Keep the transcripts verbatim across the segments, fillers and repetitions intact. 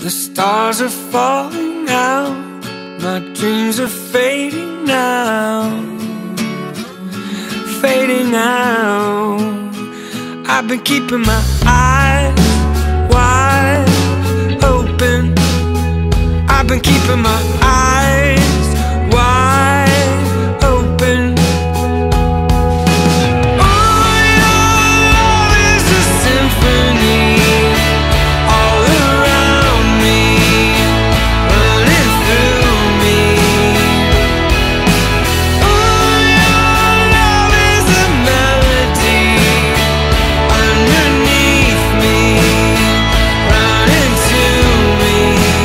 The stars are falling out, my dreams are fading now, fading now. I've been keeping my eyes wide open, I've been keeping my eyes wide open. Oh, your love is a symphony all around me, running through me. Oh, your love is a melody underneath me, running to me.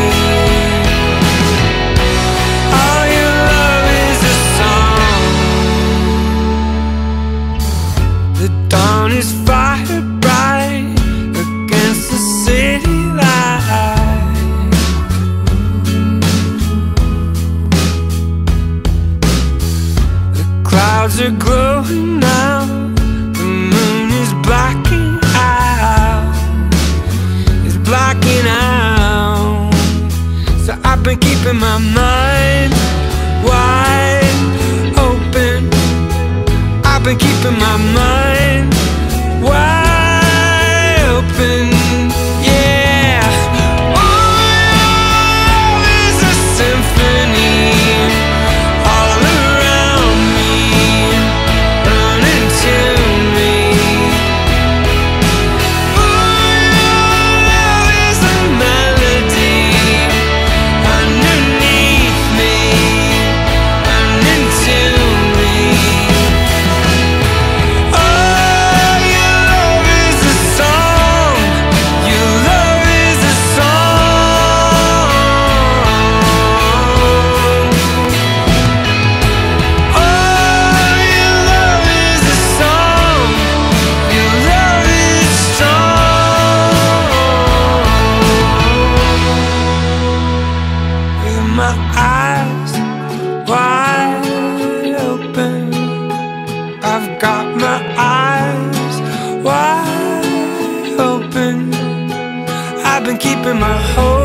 Oh, your love is a song. The dawn is fire bright against the city light. The clouds are glowing now, the moon is blacking out, it's blacking out. So I've been keeping my mind wide open, I've been keeping my mind wide open, yeah. Oh, it's a symphony all around me, running to me. Oh, it's a melody underneath me, running to me. Oh, your love is a song, your love is a song. Oh, your love is a song, your love is strong. With my eyes wide open, I've got my eyes wide open, I've been keeping my hope